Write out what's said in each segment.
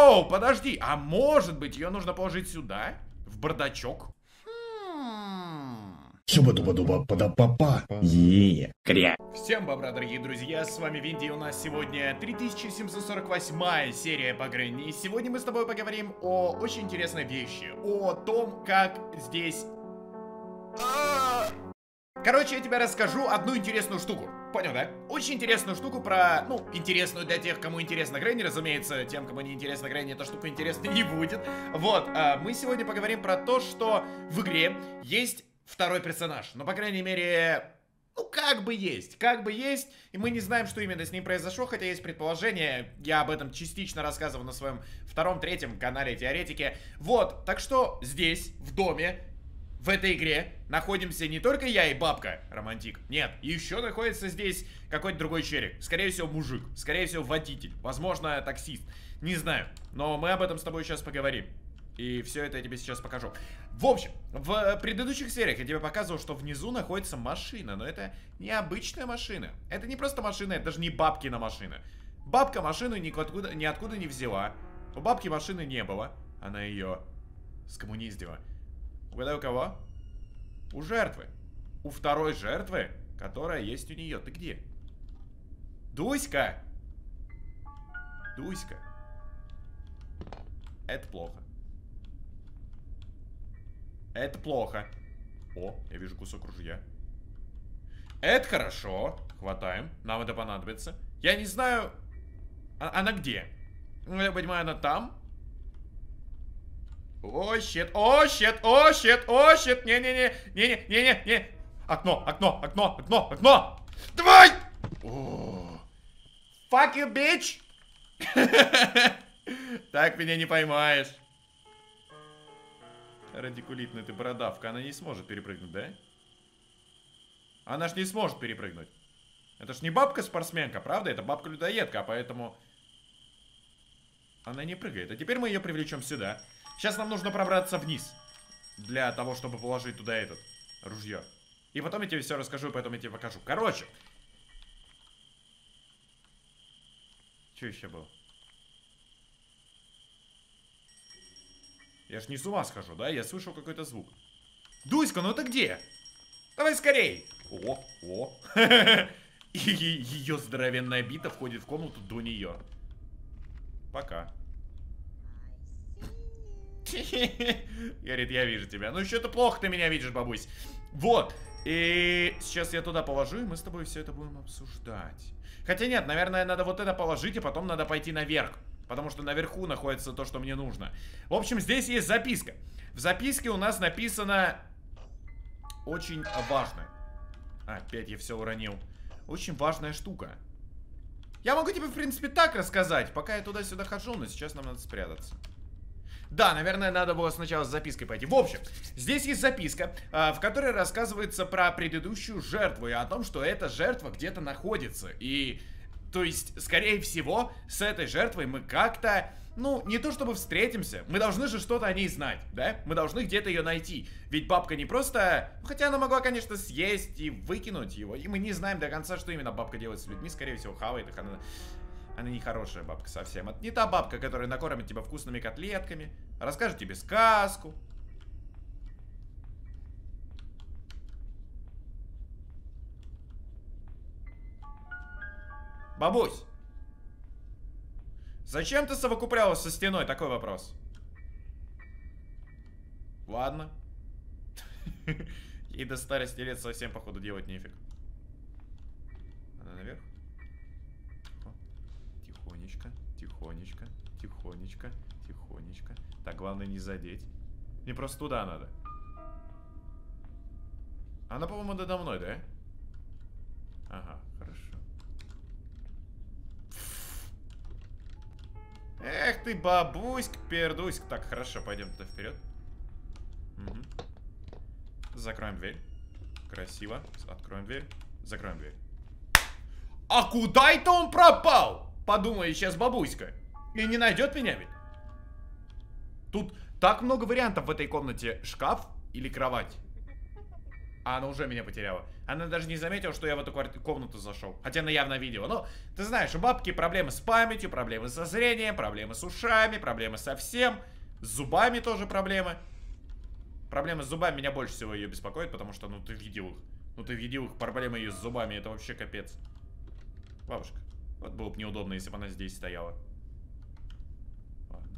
Воу, подожди. А может быть, ее нужно положить сюда? В бардачок? Сюба-дуба-дуба-пада-папа. Кря. Всем бобра, дорогие друзья, с вами Винди, и у нас сегодня 3748 серия по Грэнни. Сегодня мы с тобой поговорим о очень интересной вещи, о том, как здесь... Короче, я тебе расскажу одну интересную штуку. Понял, да? Очень интересную штуку про... Ну, интересную для тех, кому интересно Грэнни, разумеется. Тем, кому не интересно Грэнни, эта штука интересна не будет. Вот, мы сегодня поговорим про то, что в игре есть второй персонаж. Но, по крайней мере... Ну, как бы есть, и мы не знаем, что именно с ним произошло, хотя есть предположение, я об этом частично рассказывал на своем втором-третьем канале Теоретики. Вот, так что здесь, в доме, в этой игре, находимся не только я и бабка, романтик, нет, еще находится здесь какой-то другой челик, скорее всего мужик, скорее всего водитель, возможно таксист, не знаю, но мы об этом с тобой сейчас поговорим. И все это я тебе сейчас покажу. В общем, в предыдущих сериях я тебе показывал, что внизу находится машина. Но это не обычная машина. Это не просто машина, это даже не бабкина машина. Бабка машину ниоткуда не взяла. У бабки машины не было. Она ее скоммуниздила. Угадай, у кого? У жертвы. У второй жертвы, которая есть у нее. Ты где? Дуська! Дуська. Это плохо. Это плохо. О, я вижу кусок ружья. Это хорошо. Хватаем. Нам это понадобится. Я не знаю... Она где? Ну, я понимаю, она там. О, щит, о, щит, о, щит, о, щит. Не-не-не, не-не-не-не. Окно, окно, окно, окно, окно. Давай! Fuck you, bitch. Так меня не поймаешь. Радикулитная ты бородавка, она не сможет перепрыгнуть, да? Она ж не сможет перепрыгнуть. Это ж не бабка-спортсменка, правда? Это бабка-людоедка, а поэтому... Она не прыгает. А теперь мы ее привлечем сюда. Сейчас нам нужно пробраться вниз. Для того, чтобы положить туда этот ружье. И потом я тебе все расскажу, и потом я тебе покажу. Короче. Что еще было? Я ж не с ума схожу, да? Я слышал какой-то звук. Дуська, ну ты где? Давай скорей. О. Ее здоровенная бита входит в комнату до нее. Пока. Говорит, я вижу тебя. Ну что-то плохо ты меня видишь, бабусь. Вот. И сейчас я туда положу, и мы с тобой все это будем обсуждать. Хотя нет, наверное, надо вот это положить, и потом надо пойти наверх. Потому что наверху находится то, что мне нужно. В общем, здесь есть записка. В записке у нас написано очень важное. Опять я все уронил. Очень важная штука. Я могу тебе, в принципе, так рассказать, пока я туда-сюда хожу, но сейчас нам надо спрятаться. Да, наверное, надо было сначала с запиской пойти. В общем, здесь есть записка, в которой рассказывается про предыдущую жертву и о том, что эта жертва где-то находится. И... То есть, скорее всего, с этой жертвой мы как-то, ну, не то чтобы встретимся, мы должны же что-то о ней знать, да? Мы должны где-то ее найти. Ведь бабка не просто... Хотя она могла, конечно, съесть и выкинуть его. И мы не знаем до конца, что именно бабка делает с людьми. Скорее всего, хавает их. Она не хорошая бабка совсем. Это не та бабка, которая накормит тебя вкусными котлетками, расскажет тебе сказку. Бабусь, зачем ты совокуплялась со стеной? Такой вопрос. Ладно. Ей до старости лет совсем, походу, делать нефиг. Она наверх. Тихонечко, тихонечко, тихонечко, тихонечко. Так, главное не задеть. Мне просто туда надо. Она, по-моему, надо мной, да? Ага, хорошо. Эх ты, бабуська, пердуська. Так, хорошо, пойдем туда вперед. Угу. Закроем дверь. Красиво. Откроем дверь. Закроем дверь. А куда это он пропал? Подумай сейчас, бабуська. И не найдет меня ведь? Тут так много вариантов в этой комнате. Шкаф или кровать? А она уже меня потеряла. Она даже не заметила, что я в эту комнату зашел. Хотя она явно видела. Но, ты знаешь, у бабки проблемы с памятью, проблемы со зрением, проблемы с ушами, проблемы со всем. С зубами тоже проблемы. Проблемы с зубами меня больше всего ее беспокоит, потому что, ну, ты видел их. Ну, ты видел их, проблемы ее с зубами, это вообще капец. Бабушка, вот было бы неудобно, если бы она здесь стояла. Ладно.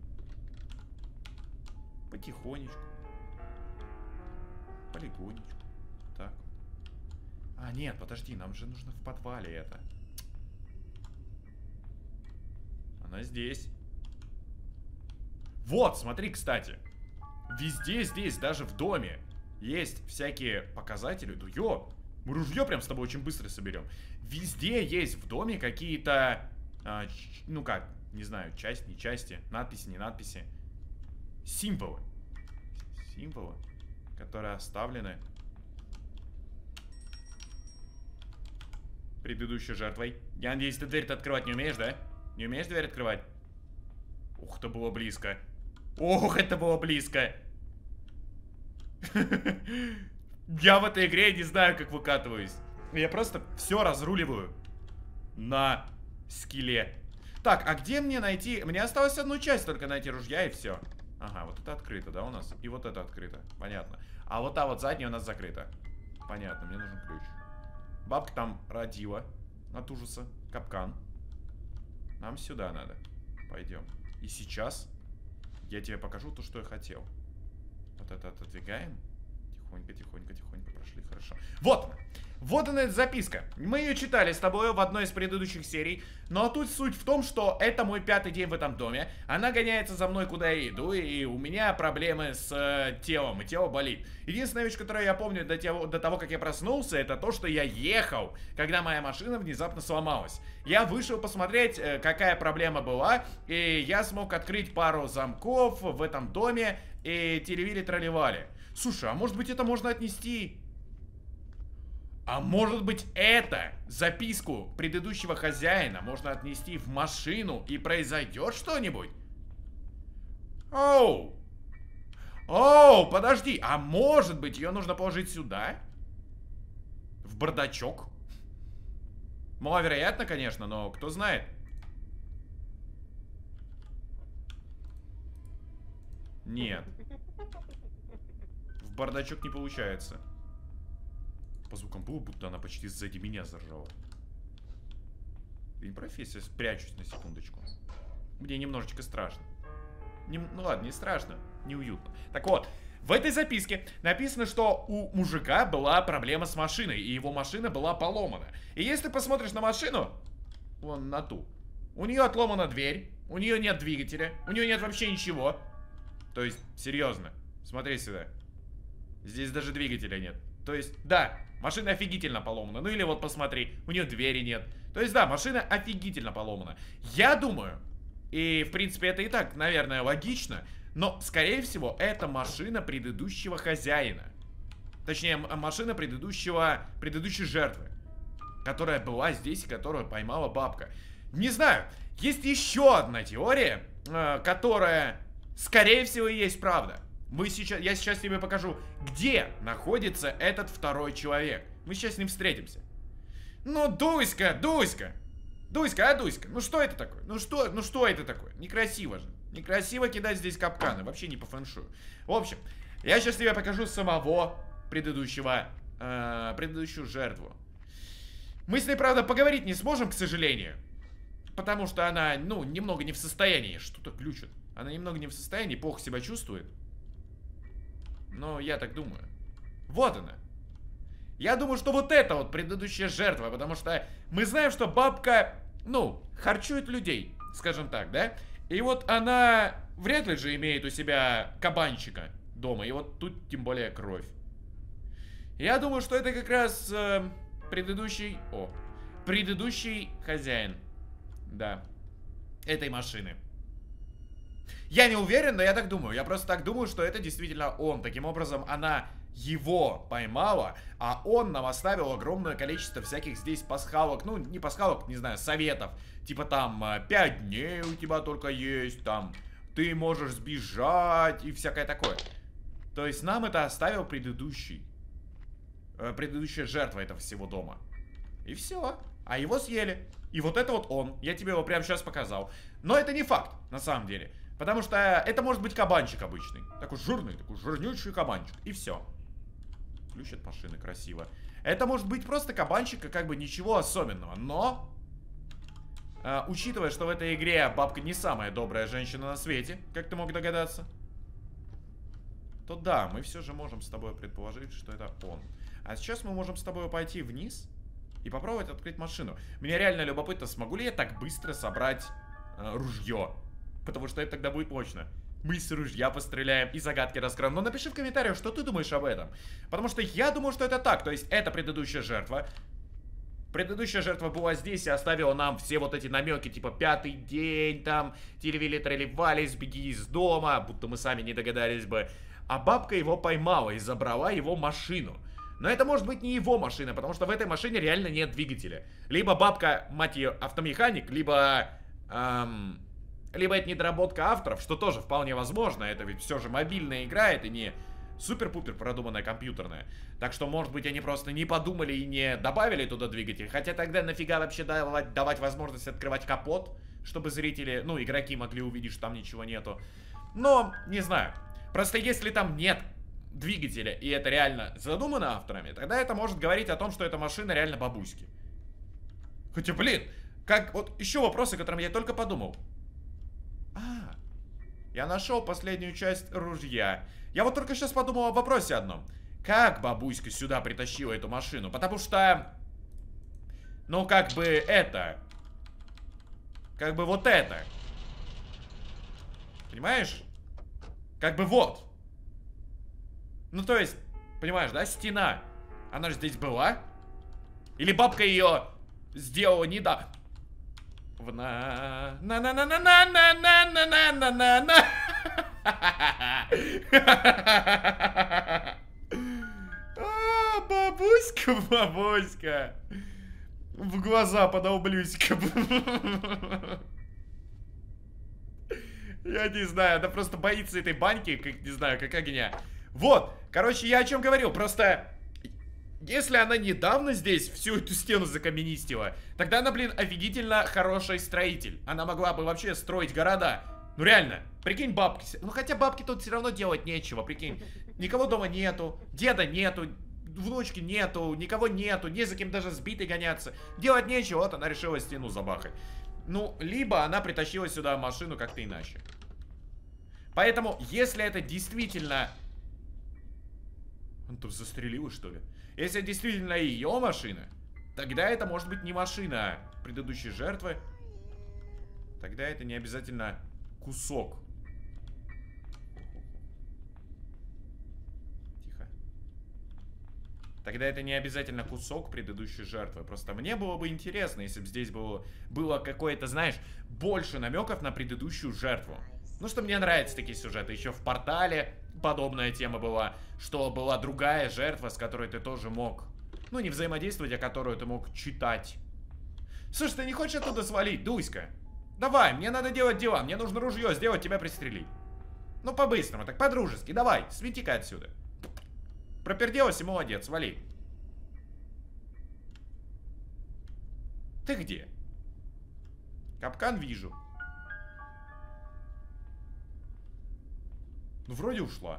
Потихонечку. Полегонечку. Так. А, нет, подожди, нам же нужно в подвале это. Она здесь. Вот, смотри, кстати. Везде здесь, даже в доме, есть всякие показатели. Ну, мы ружье прям с тобой очень быстро соберем. Везде есть в доме какие-то, ну как, не знаю, часть, не части, надписи, не надписи. Символы. Символы, которые оставлены предыдущей жертвой. Я надеюсь, ты дверь-то открывать не умеешь, да? Не умеешь дверь открывать? Ух, это было близко. Ох, это было близко. Я в этой игре не знаю, как выкатываюсь. Я просто все разруливаю на скилле. Так, а где мне найти? Мне осталось одну часть только найти ружья и все. Ага, вот это открыто, да, у нас? И вот это открыто, понятно. А вот та вот задняя у нас закрыта. Понятно, мне нужен ключ. Бабка там родила от ужаса. Капкан. Нам сюда надо. Пойдем. И сейчас я тебе покажу то, что я хотел. Вот это отодвигаем. Тихонько, тихонько, тихонько прошли, хорошо. Вот она. Вот она, эта записка. Мы ее читали с тобой в одной из предыдущих серий. Но тут суть в том, что это мой 5-й день в этом доме. Она гоняется за мной, куда я иду. И у меня проблемы с телом. И тело болит. Единственная вещь, которую я помню до того, как я проснулся, это то, что я ехал, когда моя машина внезапно сломалась. Я вышел посмотреть, какая проблема была. И я смог открыть пару замков в этом доме. И телевили-тролливали. Слушай, а может быть это можно отнести? А может быть это записку предыдущего хозяина можно отнести в машину и произойдет что-нибудь? Оу! Оу, подожди, а может быть ее нужно положить сюда? В бардачок? Маловероятно, конечно, но кто знает. Нет. В бардачок не получается. По звукам было, будто она почти сзади меня заржала. И профессия, спрячусь на секундочку. Мне немножечко страшно. Ну ладно, не страшно, неуютно. Так вот, в этой записке написано, что у мужика была проблема с машиной, и его машина была поломана. И если ты посмотришь на машину, вон на ту, у нее отломана дверь, у нее нет двигателя, у нее нет вообще ничего. То есть, серьезно, смотри сюда. Здесь даже двигателя нет. То есть, да, машина офигительно поломана. Ну или вот посмотри, у нее двери нет. То есть, да, машина офигительно поломана. Я думаю, и в принципе это и так, наверное, логично, но, скорее всего, это машина предыдущего хозяина. Точнее, машина предыдущей жертвы, которая была здесь и которую поймала бабка. Не знаю, есть еще одна теория, которая, скорее всего, и есть правда. Я сейчас тебе покажу, где находится этот второй человек. Мы сейчас с ним встретимся. Ну, Дуська, Дуська, ну что это такое? Ну что это такое? Некрасиво же. Некрасиво кидать здесь капканы, вообще не по фэншую. В общем, я сейчас тебе покажу самого предыдущую жертву. Мы с ней, правда, поговорить не сможем, к сожалению. Потому что она, ну, немного не в состоянии. Что-то глючит. Она немного не в состоянии, плохо себя чувствует. Но я так думаю. Вот она. Я думаю, что вот это вот предыдущая жертва. Потому что мы знаем, что бабка, ну, харчует людей, скажем так, да? И вот она вряд ли же имеет у себя кабанчика дома. И вот тут тем более кровь. Я думаю, что это как раз предыдущий хозяин. Да. Этой машины. Я не уверен, но я так думаю. Я просто так думаю, что это действительно он. Таким образом, она его поймала, а он нам оставил огромное количество всяких здесь пасхалок. Ну, не пасхалок, не знаю, советов. Типа там 5 дней у тебя только есть, там ты можешь сбежать и всякое такое. То есть нам это оставил предыдущий предыдущая жертва этого всего дома. И все. А его съели. И вот это вот он. Я тебе его прямо сейчас показал. Но это не факт, на самом деле. Потому что это может быть кабанчик обычный. Такой жирный, такой жирнючий кабанчик. И все. Ключ от машины, красиво. Это может быть просто кабанчик, и как бы ничего особенного. Но, учитывая, что в этой игре бабка не самая добрая женщина на свете, как ты мог догадаться, то да, мы все же можем с тобой предположить, что это он. А сейчас мы можем с тобой пойти вниз и попробовать открыть машину. Мне реально любопытно, смогу ли я так быстро собрать ружье. Потому что это тогда будет мощно. Мы с ружья постреляем и загадки раскроем. Но напиши в комментариях, что ты думаешь об этом. Потому что я думаю, что это так. То есть это предыдущая жертва. Предыдущая жертва была здесь и оставила нам все вот эти намеки. Типа 5-й день, там, трели-вали, беги из дома. Будто мы сами не догадались бы. А бабка его поймала и забрала его машину. Но это может быть не его машина, потому что в этой машине реально нет двигателя. Либо бабка, мать ее, автомеханик, либо... либо это недоработка авторов, что тоже вполне возможно. Это ведь все же мобильная игра, это не супер-пупер продуманная компьютерная. Так что, может быть, они просто не подумали и не добавили туда двигатель. Хотя тогда нафига вообще давать возможность открывать капот, чтобы зрители, ну, игроки могли увидеть, что там ничего нету. Но, не знаю. Просто если там нет двигателя, и это реально задумано авторами, тогда это может говорить о том, что эта машина реально бабуськи. Хотя, блин, как вот еще вопросы, о которых я только подумал. Я нашел последнюю часть ружья. Я вот только сейчас подумал о вопросе одном. Как бабуська сюда притащила эту машину? Потому что... Ну, как бы это... Как бы вот это. Понимаешь? Как бы вот. Ну, то есть, понимаешь, да? Стена. Она же здесь была. Или бабка ее сделала недавно. Бабуська, бабуська. В глаза подолблюсь. Я не знаю, она просто боится этой баньки, как, не знаю, как огня. Вот, короче, я о чем говорил, просто... Если она недавно здесь всю эту стену закаменистила, тогда она, блин, офигительно хороший строитель. Она могла бы вообще строить города. Ну реально, прикинь, бабки. Ну хотя бабки тут все равно делать нечего, прикинь. Никого дома нету, деда нету, внучки нету, никого нету, не за кем даже сбитой гоняться. Делать нечего, вот она решила стену забахать. Ну, либо она притащила сюда машину как-то иначе. Поэтому, если это действительно... Он тут застрелил, что ли? Если это действительно ее машина, тогда это может быть не машина предыдущей жертвы. Тогда это не обязательно кусок. Тихо. Тогда это не обязательно кусок предыдущей жертвы. Просто мне было бы интересно, если бы здесь было какое-то, знаешь, больше намеков на предыдущую жертву. Ну, что мне нравятся такие сюжеты. Еще в Портале подобная тема была, что была другая жертва, с которой ты тоже мог, ну, не взаимодействовать, а которую ты мог читать. Слушай, ты не хочешь оттуда свалить, Дуська? Давай, мне надо делать дела, мне нужно ружье сделать, тебя пристрелить. Ну, по-быстрому, так по-дружески, давай, свети-ка отсюда. Проперделась и молодец, вали. Ты где? Капкан вижу. Ну, вроде ушла.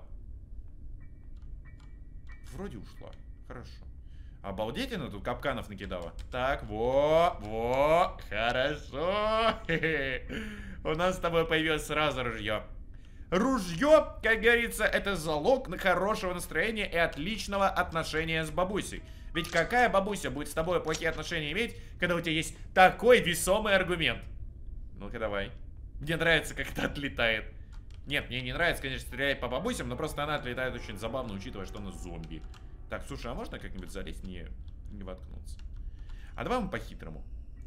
Вроде ушла. Хорошо. Обалдеть, она тут капканов накидала. Так, во, хорошо. У нас с тобой появилось сразу ружье. Ружье, как говорится, это залог на хорошего настроения и отличного отношения с бабусей. Ведь какая бабуся будет с тобой плохие отношения иметь, когда у тебя есть такой весомый аргумент? Ну-ка, давай. Мне нравится, как это отлетает. Нет, мне не нравится, конечно, стрелять по бабусям, но просто она отлетает очень забавно, учитывая, что она зомби. Так, слушай, а можно как-нибудь залезть? Не воткнуться. А давай мы по-хитрому.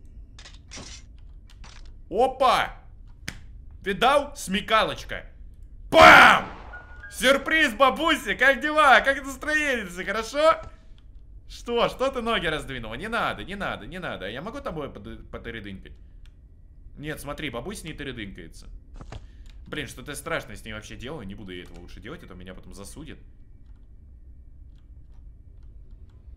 Опа! Видал? Смекалочка. Бам! Сюрприз, бабуся! Как дела? Как настроение? Хорошо? Что ты ноги раздвинула? Не надо. Я могу тобой потырыдынькать? Нет, смотри, бабуся не тырыдынькается. Блин, что-то страшное с ней вообще делаю. Не буду я этого лучше делать, это меня потом засудит.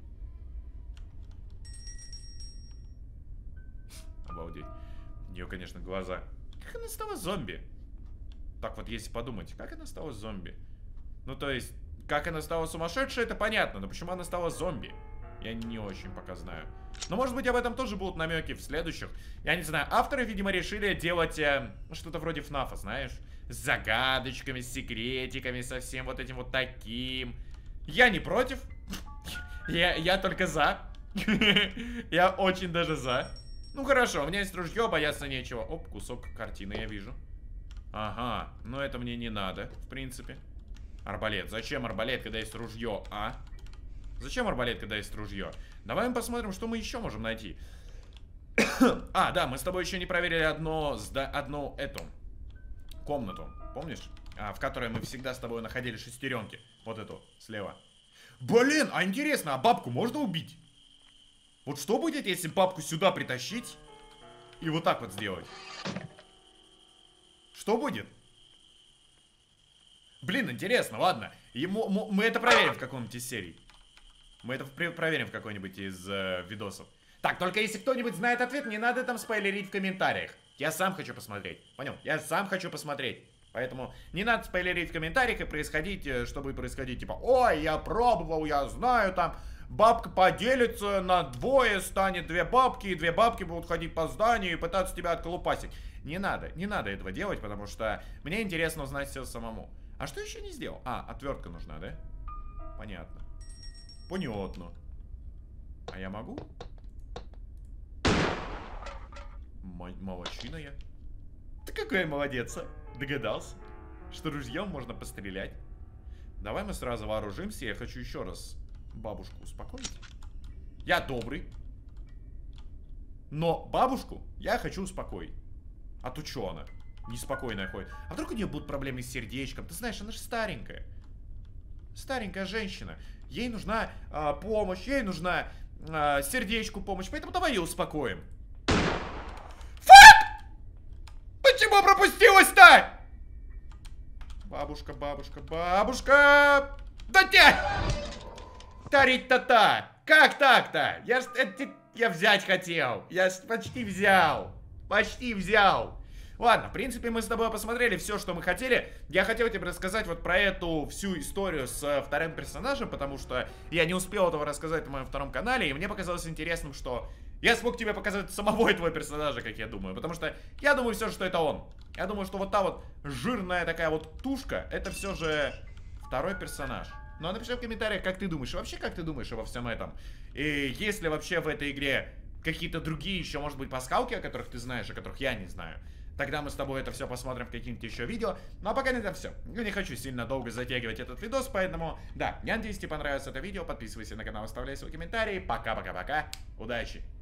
нее, конечно, глаза. Как она стала зомби? Так вот, если подумать, как она стала зомби? Ну, то есть, как она стала сумасшедшей, это понятно, но почему она стала зомби? Я не очень пока знаю. Но, может быть, об этом тоже будут намеки в следующих. Я не знаю, авторы, видимо, решили делать что-то вроде ФНАФа, знаешь? С загадочками, с секретиками, со всем вот этим вот таким. Я не против. Я только за. Я очень даже за. Ну, хорошо, у меня есть ружье, бояться нечего. Оп, кусок картины я вижу. Ага, но это мне не надо, в принципе. Арбалет. Зачем арбалет, когда есть ружье, а? Зачем арбалет, когда есть ружье? Давай мы посмотрим, что мы еще можем найти. А, да, мы с тобой еще не проверили одну эту комнату. Помнишь? В которой мы всегда с тобой находили шестеренки. Вот эту, слева. Блин, а интересно, а бабку можно убить? Вот что будет, если бабку сюда притащить и вот так вот сделать? Что будет? Блин, интересно, ладно. Мы это проверим в каком-нибудь из серий. Мы это проверим в какой-нибудь из видосов. Так, только если кто-нибудь знает ответ, не надо там спойлерить в комментариях. Я сам хочу посмотреть. Понял? Я сам хочу посмотреть. Поэтому не надо спойлерить в комментариях и происходить, чтобы происходить типа: ой, я пробовал, я знаю, там бабка поделится на двое, станет две бабки, и две бабки будут ходить по зданию и пытаться тебя отколупасить. Не надо этого делать, потому что мне интересно узнать все самому. А что еще не сделал? А, отвертка нужна, да? Понятно. Понятно. А я могу? Молодчина я. Ты какой молодец, а? Догадался, что ружьем можно пострелять. Давай мы сразу вооружимся. Я хочу еще раз бабушку успокоить. Я добрый. Но бабушку я хочу успокоить. А то что она неспокойная ходит? А вдруг у нее будут проблемы с сердечком? Ты знаешь, она же старенькая. Старенькая женщина. Ей нужна помощь, ей нужна сердечку помощь. Поэтому давай ее успокоим. Фак! Почему пропустилась-то? Бабушка, бабушка, бабушка! Да тебя! Тарить-та-та! Как так-то? Я взять хотел. Я почти взял. Почти взял. Ладно, в принципе, мы с тобой посмотрели все, что мы хотели. Я хотел тебе рассказать вот про эту всю историю с вторым персонажем, потому что я не успел этого рассказать на моем втором канале, и мне показалось интересным, что я смог тебе показать самого этого персонажа, как я думаю. Потому что я думаю все, что это он. Я думаю, что вот та вот жирная такая вот тушка, это все же второй персонаж. Ну а напиши в комментариях, как ты думаешь, и вообще как ты думаешь обо всем этом. И есть ли вообще в этой игре какие-то другие еще, может быть, пасхалки, о которых ты знаешь, о которых я не знаю. Тогда мы с тобой это все посмотрим в каких-нибудь еще видео. Ну а пока на этом все. Я не хочу сильно долго затягивать этот видос, поэтому, да, я надеюсь, тебе понравилось это видео. Подписывайся на канал, оставляй свои комментарии. Пока-пока-пока. Удачи!